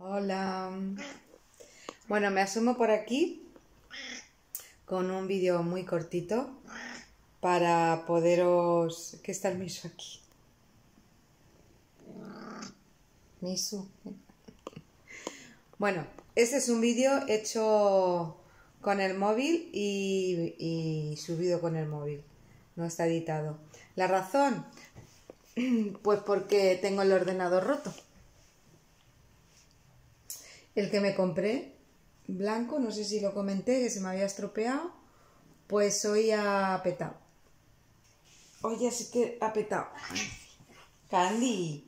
Hola. Bueno, me asomo por aquí con un vídeo muy cortito para poderos... ¿Qué está el Misu aquí? Misu. Bueno, este es un vídeo hecho con el móvil y subido con el móvil. No está editado. ¿La razón? Pues porque tengo el ordenador roto. El que me compré, blanco, no sé si lo comenté, que se me había estropeado, pues hoy ha petado. Hoy sí que ha petado. Candy.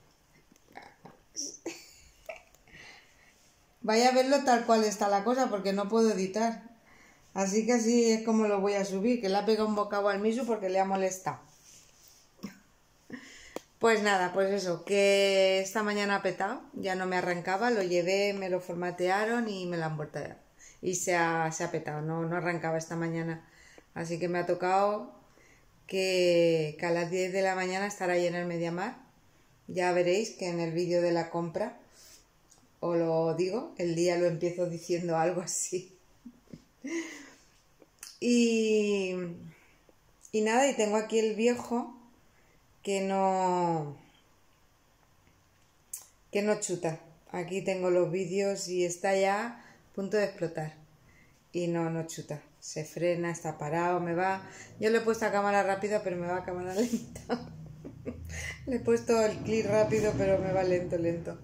Vaya a verlo tal cual está la cosa, porque no puedo editar. Así que así es como lo voy a subir, que le ha pegado un bocado al Misu porque le ha molestado. Pues nada, pues eso, que esta mañana ha petado, ya no me arrancaba, lo llevé, me lo formatearon y me lo han vuelto a dar. Y se ha petado, no arrancaba esta mañana. Así que me ha tocado que a las 10 de la mañana estará ahí en el Mediamar. Ya veréis que en el vídeo de la compra, os lo digo, el día lo empiezo diciendo algo así. Y nada, y tengo aquí el viejo que no chuta. Aquí tengo los vídeos y está ya a punto de explotar. Y no chuta. Se frena, está parado, me va... Yo le he puesto a cámara rápida, pero me va a cámara lenta. Le he puesto el clic rápido, pero me va lento.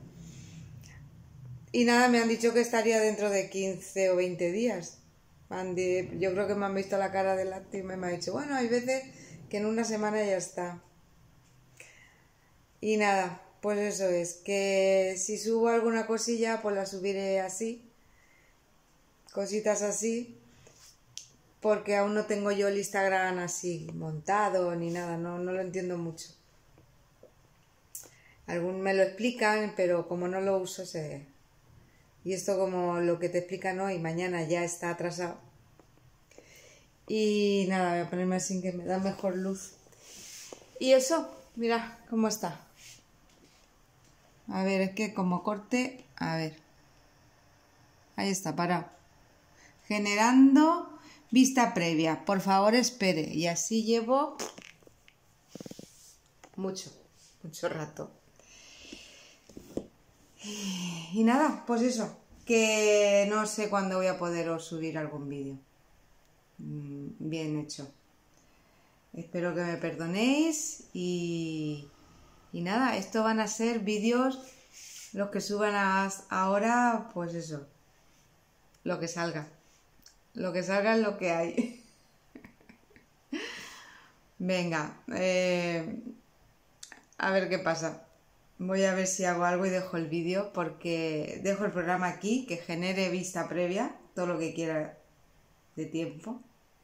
Y nada, me han dicho que estaría dentro de 15 o 20 días. Yo creo que me han visto la cara de lástima y me ha dicho, bueno, hay veces que en una semana ya está. Y nada, pues eso es, que si subo alguna cosilla, pues la subiré así. Cositas así. Porque aún no tengo yo el Instagram así montado ni nada, no lo entiendo mucho. Algún me lo explican, pero como no lo uso, se... Y esto como lo que te explican hoy, mañana ya está atrasado. Y nada, voy a ponerme así que me da mejor luz. Y eso, mira cómo está. A ver, es que como corte, a ver. Ahí está, parado. Generando vista previa. Por favor, espere. Y así llevo mucho rato. Y nada, pues eso. Que no sé cuándo voy a poderos subir algún vídeo. Bien hecho. Espero que me perdonéis y nada, esto van a ser vídeos, los que suban ahora, pues eso, lo que salga. Lo que salga es lo que hay. Venga, a ver qué pasa. Voy a ver si hago algo y dejo el vídeo, porque dejo el programa aquí, que genere vista previa, todo lo que quiera de tiempo.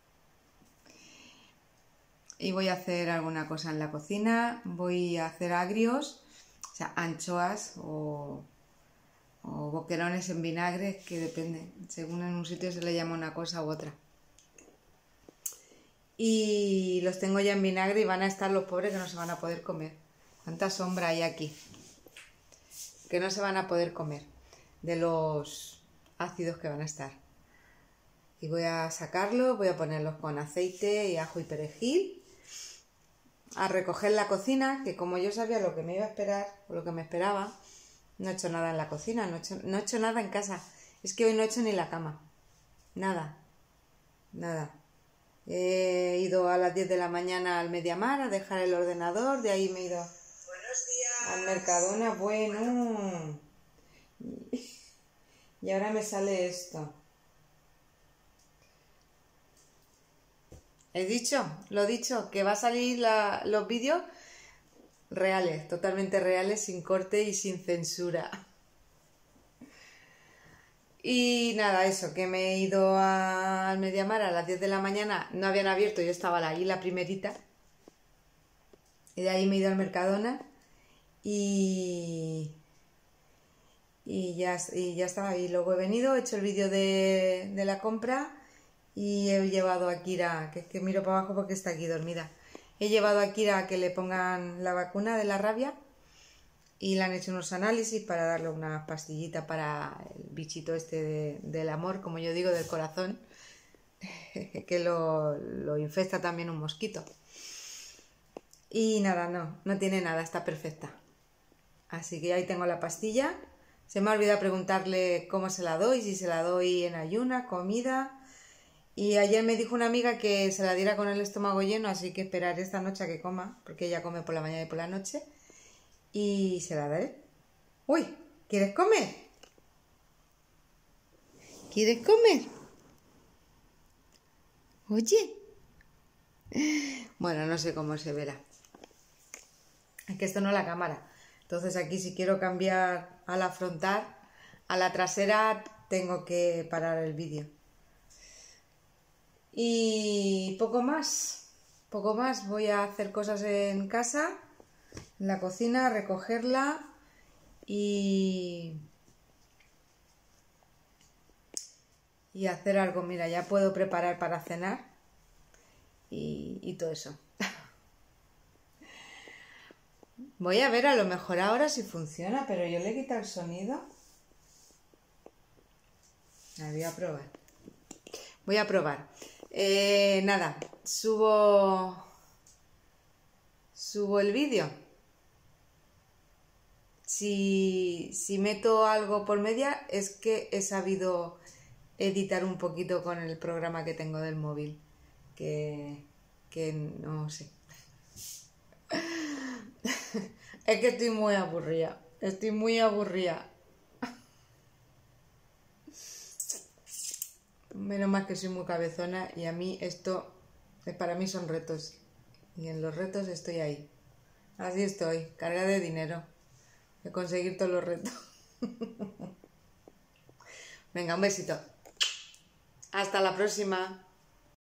Y voy a hacer alguna cosa en la cocina, voy a hacer agrios, o sea, anchoas o boquerones en vinagre, que depende, según en un sitio se le llama una cosa u otra. Y los tengo ya en vinagre y van a estar los pobres que no se van a poder comer. ¿Cuánta sombra hay aquí? Que no se van a poder comer de los ácidos que van a estar. Y voy a sacarlos, voy a ponerlos con aceite y ajo y perejil. A recoger la cocina, que como yo sabía lo que me iba a esperar, o lo que me esperaba, no he hecho nada en la cocina, no he hecho nada en casa. Es que hoy no he hecho ni la cama. Nada. He ido a las 10 de la mañana al Mediamar a dejar el ordenador, de ahí me he ido al Mercadona, bueno. Y ahora me sale esto. Lo he dicho, que va a salir los vídeos reales, totalmente reales, sin corte y sin censura. Y nada, eso, que me he ido al Mediamar a las 10 de la mañana, no habían abierto, yo estaba ahí la primerita. Y de ahí me he ido al Mercadona y ya estaba. Y luego he venido, he hecho el vídeo de la compra y he llevado a Kira, que miro para abajo porque está aquí dormida. He llevado a Kira a que le pongan la vacuna de la rabia y le han hecho unos análisis para darle una pastillita para el bichito este del amor, como yo digo, del corazón, que lo infesta también un mosquito. Y nada, no tiene nada, está perfecta. Así que ahí tengo la pastilla. Se me ha olvidado preguntarle cómo se la doy, si se la doy en ayuna, comida. Y ayer me dijo una amiga que se la diera con el estómago lleno, así que esperaré esta noche a que coma, porque ella come por la mañana y por la noche. Y se la daré. Uy, ¿quieres comer? ¿Quieres comer? Oye. Bueno, no sé cómo se verá. Es que esto no es la cámara. Entonces aquí si quiero cambiar a la frontal, a la trasera, tengo que parar el vídeo. Y poco más. Poco más. Voy a hacer cosas en casa, en la cocina, recogerla y hacer algo. Mira, ya puedo preparar para cenar y todo eso. Voy a ver a lo mejor ahora si funciona, pero yo le quito el sonido. Voy a probar. Voy a probar. Nada, subo el vídeo. Si meto algo por media es que he sabido editar un poquito con el programa que tengo del móvil. Que no sé. Es que estoy muy aburrida. Estoy muy aburrida. Menos mal que soy muy cabezona y a mí esto, para mí son retos. Y en los retos estoy ahí. Así estoy, cargada de dinero. De conseguir todos los retos. Venga, un besito. Hasta la próxima.